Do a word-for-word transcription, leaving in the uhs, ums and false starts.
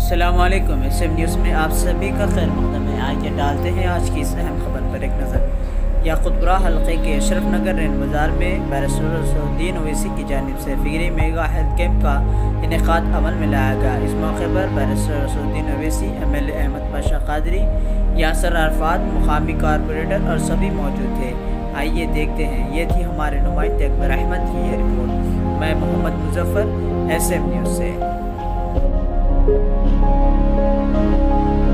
अस्सलामुअलैकुम। S M news में आप सभी का खैर मकदम है। आइए डालते हैं आज की इस अहम खबर पर एक नज़र। याकुतपुरा हल्के के अशरफ नगर रेन बाज़ार में बैरिस्टर रसूलुद्दीन ओवैसी की जानिब से फिक्री मेगा हेल्थ कैंप का इनेकाद अमल में लाया गया। इस मौके पर barrister Rasooluddin Owaisi, M L A Ahmed Pasha Quadri, Yasar Arafat, मुकामी कारपोरेटर और सभी मौजूद थे। आइए देखते हैं। ये थी हमारे नुमाइंदे अकबर अहमद की ये रिपोर्ट। मैं Mohammed Muzaffar, S M news से।